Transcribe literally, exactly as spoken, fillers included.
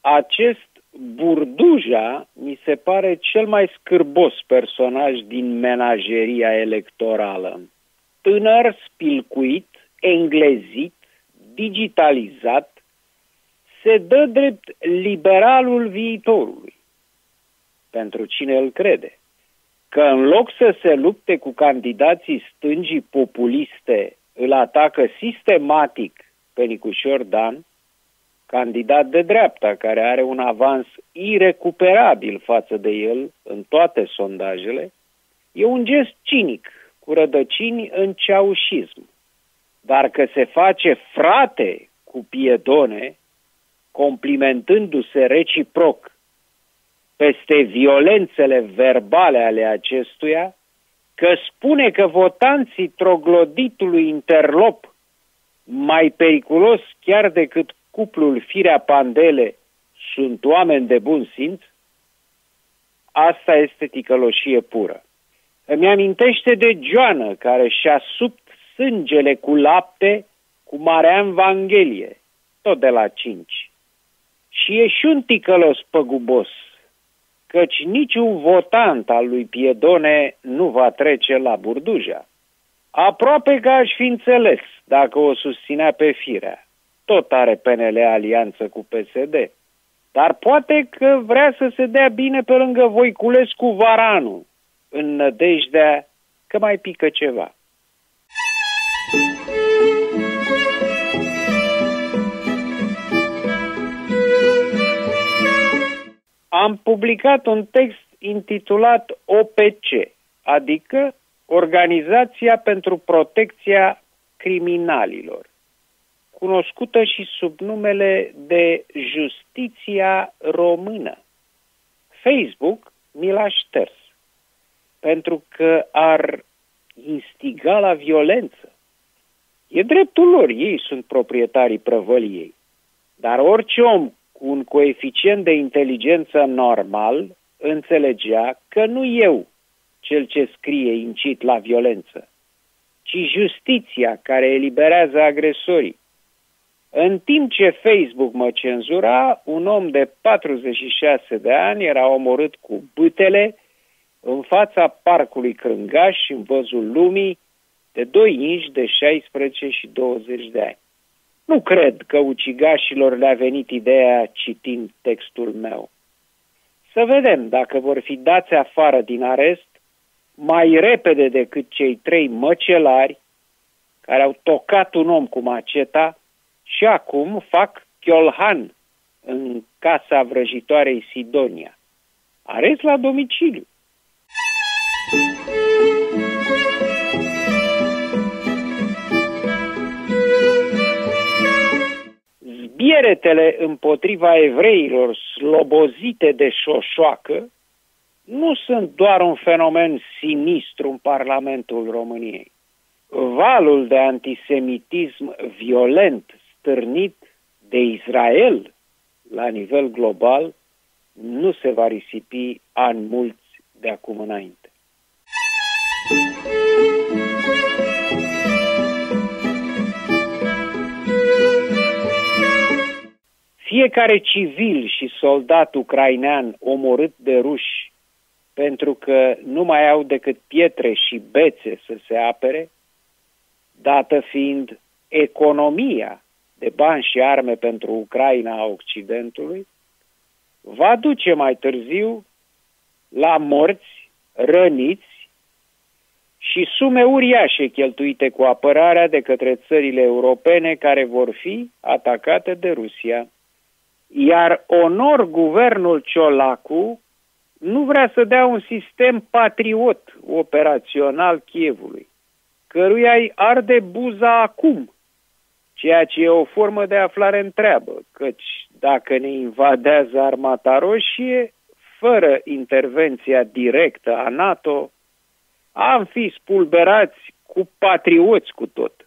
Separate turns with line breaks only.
acest Burduja mi se pare cel mai scârbos personaj din menageria electorală. Tânăr, spilcuit, englezit, digitalizat, se dă drept liberalul viitorului. Pentru cine îl crede? Că în loc să se lupte cu candidații stângii populiste, îl atacă sistematic pe Nicușor Dan, candidat de dreapta, care are un avans irecuperabil față de el în toate sondajele, e un gest cinic, cu rădăcini în ceaușism. Dar că se face frate cu Piedone, complimentându-se reciproc peste violențele verbale ale acestuia, că spune că votanții trogloditului interlop, mai periculos chiar decât cuplul Firea Pandele, sunt oameni de bun simț, asta este ticăloșie pură. Îmi amintește de Joană, care și-a subt sângele cu lapte cu Marian Vanghelie, tot de la cinci. Și e și un ticălos păgubos, căci niciun votant al lui Piedone nu va trece la Burduja. Aproape că aș fi înțeles dacă o susținea pe Firea. Tot are P N L alianță cu P S D. Dar poate că vrea să se dea bine pe lângă Voiculescu Varanu, în nădejdea că mai pică ceva. Am publicat un text intitulat O P C, adică Organizația pentru Protecția Criminalilor, cunoscută și sub numele de Justiția Română. Facebook mi l-a șters, pentru că ar instiga la violență. E dreptul lor, ei sunt proprietarii prăvăliei. Dar orice om cu un coeficient de inteligență normal înțelegea că nu eu, cel ce scrie, incit la violență, ci justiția care eliberează agresorii. În timp ce Facebook mă cenzura, un om de patruzeci și șase de ani era omorât cu bâtele în fața parcului Crângaș, în văzul lumii, de doi inși de șaisprezece și douăzeci de ani. Nu cred că ucigașilor le-a venit ideea citind textul meu. Să vedem dacă vor fi dați afară din arest mai repede decât cei trei măcelari care au tocat un om cu maceta și acum fac chiolhan în casa vrăjitoarei Sidonia. Arest la domiciliu. Zbieretele împotriva evreilor slobozite de șoșoacă nu sunt doar un fenomen sinistru în Parlamentul României. Valul de antisemitism violent stârnit de Israel la nivel global nu se va risipi ani mulți de acum înainte. Fiecare civil și soldat ucrainean omorât de ruși pentru că nu mai au decât pietre și bețe să se apere, dată fiind economia de bani și arme pentru Ucraina a Occidentului, va duce mai târziu la morți, răniți și sume uriașe cheltuite cu apărarea de către țările europene care vor fi atacate de Rusia. Iar onor guvernul Ciolacu nu vrea să dea un sistem patriot operațional Kievului, căruia îi arde buza acum, ceea ce e o formă de aflare în treabă, căci dacă ne invadează Armata Roșie, fără intervenția directă a NATO, am fi spulberați cu patrioți cu tot.